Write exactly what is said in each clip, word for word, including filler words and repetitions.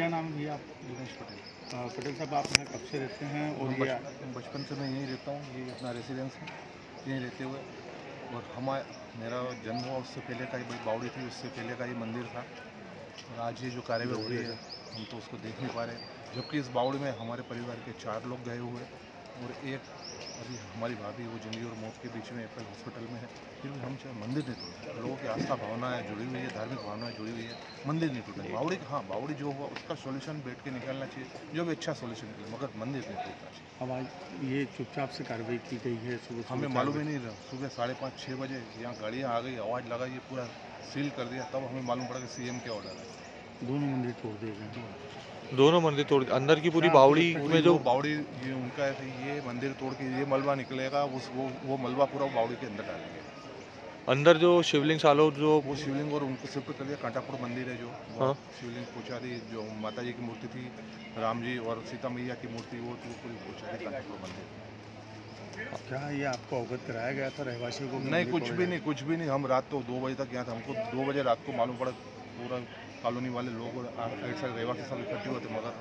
क्या नाम है भैया आप? दिनेश पटेल। अ, पटेल साहब आप यहाँ कब से रहते हैं? और हम ये बच- बचपन से मैं यहीं रहता हूँ, ये अपना रेसिडेंस है, यहीं रहते हुए। और हमारा मेरा जन्म हुआ उससे पहले का ही बड़ी बावड़ी थी, उससे पहले का ही मंदिर था। और आज ये जो कार्यवाही हुई है हम तो उसको देख नहीं पा रहे, जबकि इस बावड़ी में हमारे परिवार के चार लोग गए हुए और एक अभी हमारी भाभी वो जिंदगी और मौत के बीच में एप्पल हॉस्पिटल में है। फिर भी हम चाहे मंदिर नहीं टूटे, लोगों की आस्था भावनाएं जुड़ी हुई है, धार्मिक भावनाएं जुड़ी हुई है, मंदिर नहीं टूटे। बावड़ी हाँ बावड़ी जो हुआ उसका सोल्यूशन बैठ के निकलना चाहिए, जो भी अच्छा सोल्यूशन निकले, मगर मंदिर नहीं टूटना चाहिए। अब आज ये चुपचाप से कार्रवाई की गई है सुबह हमें मालूम ही नहीं रहा, सुबह साढ़े पाँच छः बजे यहाँ गाड़ियाँ आ गई, आवाज़ लगा, ये पूरा सील कर दिया, तब हमें मालूम पड़ा कि सीएम के ऑर्डर है। दोनों मंदिर तोड़ दिए गए, दोनों मंदिर तोड़ अंदर की पूरी बावड़ी में जो बावड़ी ये उनका है कि ये मंदिर तोड़ के ये मलबा निकलेगा, उस वो वो मलबा पूरा बावड़ी के अंदर डालेंगे। अंदर जो शिवलिंग सालो जो वो शिवलिंग और उनको शिफ्ट कर दिया, कांटापुर मंदिर है जो हाँ। शिवलिंग पहुँचा दी, जो माता जी की मूर्ति थी, राम जी और सीता मैया की मूर्ति, वो तो पूरी पहुँचा दी कांटापुर मंदिर। क्या ये आपको अवगत कराया गया था रहवासियों को? नहीं, कुछ भी नहीं, कुछ भी नहीं। हम रात तो दो बजे तक यहाँ थे, हमको दो बजे रात को मालूम पड़ा, पूरा कॉलोनी वाले लोग और साइड साइड रहवासी सब इकट्ठे हुए थे, मगर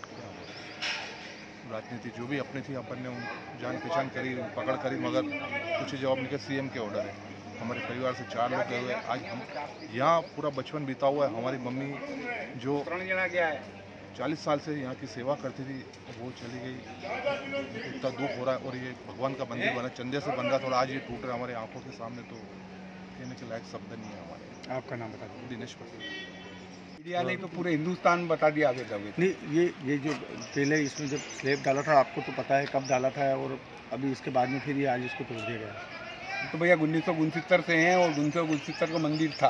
राजनीति जो भी अपनी थी अपन ने जान पहचान करी, पकड़ करी, मगर कुछ जवाब नहीं। सीएम के ऑर्डर है, हमारे परिवार से चार लोग गए हुए। आज हम यहाँ पूरा बचपन बीता हुआ है। हमारी मम्मी जो चालीस साल से यहाँ की सेवा करती थी वो चली गई, इतना दुख हो रहा है। और ये भगवान का मंदिर बना, चंदे से बन रहा था और आज ये टूट रहा है हमारे आंखों के सामने, तो कहने के लायक शब्द नहीं है हमारे। आपका नाम बता दीजिए। दिनेश पटेल। इंडिया नहीं तो पूरे हिंदुस्तान बता दिया आगे दबे। नहीं, ये ये जो पहले इसमें जब स्लेब डाला था आपको तो पता है कब डाला था, और अभी इसके बाद में फिर ये आज इसको तोड़ दिया गया? तो भैया उन्नीस सौ उनसत्तर से हैं और उन्नीस सौ उनसत्तर का मंदिर था।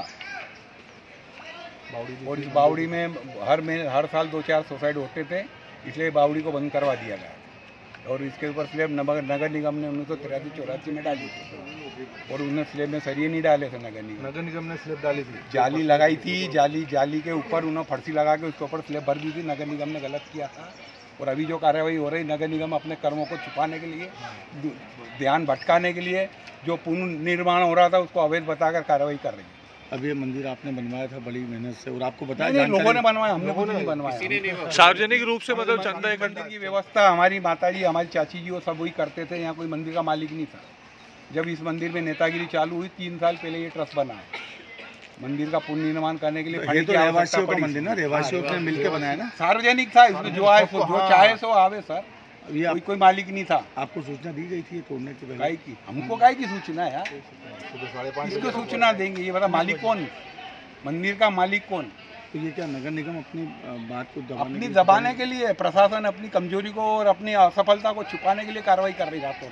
और इस बावड़ी में हर महीने हर साल दो चार सुसाइड होते थे, इसलिए बावड़ी को बंद करवा दिया गया। और इसके ऊपर स्लेब नगर नगर निगम ने उन्नीस सौ तिरासी चौरासी में डाली थी, और उन्होंने स्लेब में सरिये नहीं डाले थे। नगर निगम नगर निगम ने स्लेब डाली थी, जाली लगाई थी, जाली जाली के ऊपर उन्होंने फर्सी लगा के उसके ऊपर स्लेब भर दी थी। नगर निगम ने गलत किया था। और अभी जो कार्रवाई हो रही, नगर निगम अपने कर्मों को छुपाने के लिए, ध्यान भटकाने के लिए, जो पुनर्निर्माण हो रहा था उसको अवैध बताकर कार्रवाई कर रही है। अब ये मंदिर आपने बनवाया था बड़ी मेहनत से, और आपको बताया नहीं, लोगों ने बनवाया, हमने कुछ नहीं बनवाया। सार्वजनिक रूप से मतलब चंदा मंदिर इकट्ठा की व्यवस्था हमारी माता जी, हमारी चाची जी वो सब वही करते थे। यहाँ कोई मंदिर का मालिक नहीं था। जब इस मंदिर में नेतागिरी चालू हुई तीन साल पहले ये ट्रस्ट बना है मंदिर का पुनर्निर्माण करने के लिए। ये तो रहवासियों का मंदिर ना, रहवासियों ने मिलकर बनाया ना, सार्वजनिक था, इसमें जो आए जो चाहे सो आवे सर, ये कोई कोई मालिक नहीं था। आपको सूचना दी गई थी ये तोड़ने के पहले? काय की हमको काय की सूचना है यार, सुबह साढ़े पाँच किसको सूचना देंगे? ये बता मालिक कौन, मंदिर का मालिक कौन? तो ये क्या नगर निगम अपनी अ, बात को दबाने अपनी के लिए- दबाने के लिए, प्रशासन अपनी कमजोरी को और अपनी असफलता को छुपाने के लिए कार्रवाई कर रही रातों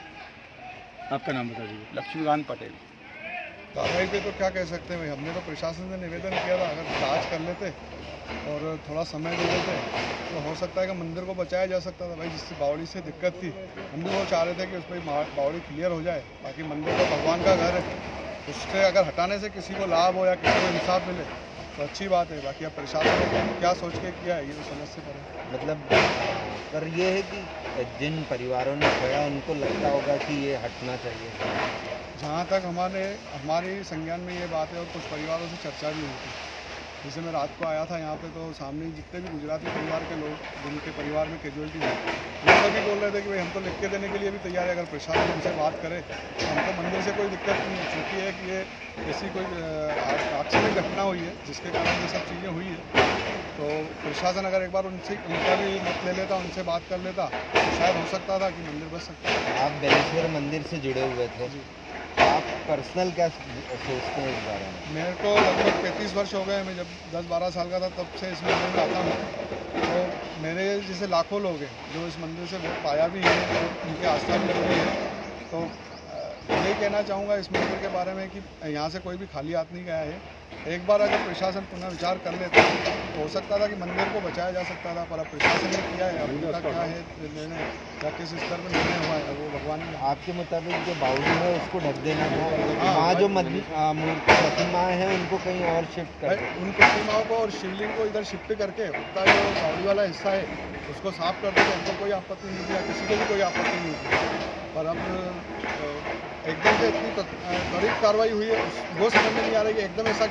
रात। आपका नाम बता दीजिए। लक्ष्मीकांत पटेल। कार्रवाई पे तो क्या कह सकते हैं भाई, हमने तो प्रशासन से निवेदन किया था अगर जांच कर लेते और थोड़ा समय दे देते तो हो सकता है कि मंदिर को बचाया जा सकता था भाई। जिससे बावड़ी से दिक्कत थी, हम भी वो चाह रहे थे कि उस पर बावड़ी क्लियर हो जाए, बाकी मंदिर तो भगवान का घर है, उससे अगर हटाने से किसी को लाभ हो या किसी को इंसाफ मिले तो अच्छी बात है। बाकी अब प्रशासन ने क्या सोच के किया है ये तो समझ से पड़े। मतलब पर ये है कि जिन परिवारों ने खोया उनको लगता होगा कि ये हटना चाहिए। जहाँ तक हमारे हमारी संज्ञान में ये बात है, और कुछ परिवारों से चर्चा भी हुई थी। जैसे मैं रात को आया था यहाँ पे, तो सामने जितने भी गुजराती परिवार के लोग जिनके परिवार में कैजुअलिटी है वो सभी बोल रहे थे कि भाई हम तो लिख के देने के लिए भी तैयार है, अगर प्रशासन हमसे बात करे तो हमको मंदिर से कोई दिक्कत नहीं है। चूँकि है कि ये ऐसी कोई आकस्मिक घटना हुई है जिसके कारण ये सब चीज़ें हुई है, तो प्रशासन अगर एक बार उनसे उनका भी मत ले लेता, उनसे बात कर लेता तो शायद हो सकता था कि मंदिर बच सकता था। आप बेलेश्वर मंदिर से जुड़े हुए थे, आप पर्सनल क्या सोचते हैं इस बारे में? मेरे को लगभग पैंतीस वर्ष हो गए, मैं जब दस बारह साल का था तब से इस मंदिर में आता हूँ। तो मेरे जैसे लाखों लोग हैं जो इस मंदिर से बहुत पाया भी है और उनकी आस्था भी लगी है। तो यही कहना चाहूँगा इस मंदिर के बारे में कि यहाँ से कोई भी खाली हाथ नहीं गया है। एक बार अगर प्रशासन पुनः विचार कर लेता तो हो सकता था कि मंदिर को बचाया जा सकता था, पर अब प्रशासन ने किया है, अब उनका क्या है निर्णय या किस स्तर पर निर्णय हुआ है वो भगवान ने। आपके मुताबिक जो बावड़ी है उसको ढक देना था, वहाँ जो मूर्ति प्रतिमा है उनको कहीं और शिफ्ट कर, उन प्रतिमाओं को और शिवलिंग को इधर शिफ्ट करके उसका जो बावड़ी वाला हिस्सा है उसको साफ कर देते, हमको कोई आपत्ति नहीं थी, किसी को भी कोई आपत्ति नहीं थी। पर अब एकदम से इतनी त्वरित कार्रवाई हुई है वो समझ में नहीं आ रही कि एकदम ऐसा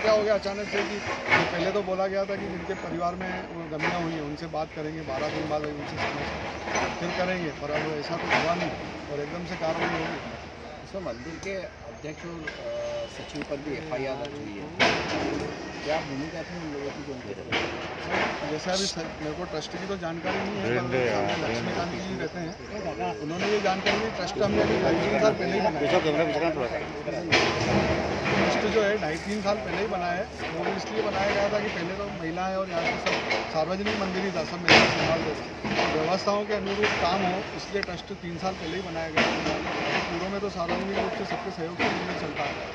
क्या हो गया अचानक से कि पहले तो बोला गया था कि जिनके परिवार में वो गमियाँ हुई हैं उनसे बात करेंगे, बारह दिन बाद उनसे समझ फिर करेंगे, पर अब ऐसा तो हुआ नहीं और एकदम से कार्रवाई होगी। इसमें मंदिर के अध्यक्ष और सचिव पर भी एफ आई आर दर्ज हुई है, क्या भूमिका थी उन लोगों की जो उनके तरफ? जैसे अभी मेरे को ट्रस्ट की तो जानकारी नहीं है, पर लक्ष्मीकांत जी रहते हैं, उन्होंने ये जानकारी दी। ट्रस्ट हमने अभी ढाई तीन साल पहले ही बनाया, ट्रस्ट जो है ढाई तीन साल पहले ही बनाया है। वो भी इसलिए बनाया गया था कि पहले तो महिलाएं और यहाँ के सब सार्वजनिक मंदिर ही था, सब महिला संभालते थे, व्यवस्थाओं के अनुरूप काम हो, इसलिए ट्रस्ट तीन साल पहले ही बनाया गया। पूर्व में तो सार्वजनिक रूप से सबके सहयोग से मंदिर चलता है।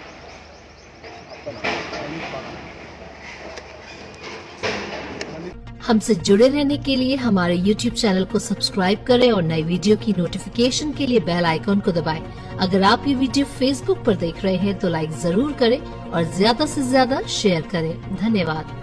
हमसे जुड़े रहने के लिए हमारे यूट्यूब चैनल को सब्सक्राइब करें और नई वीडियो की नोटिफिकेशन के लिए बेल आइकॉन को दबाएं। अगर आप ये वीडियो फेसबुक पर देख रहे हैं तो लाइक जरूर करें और ज्यादा से ज्यादा शेयर करें। धन्यवाद।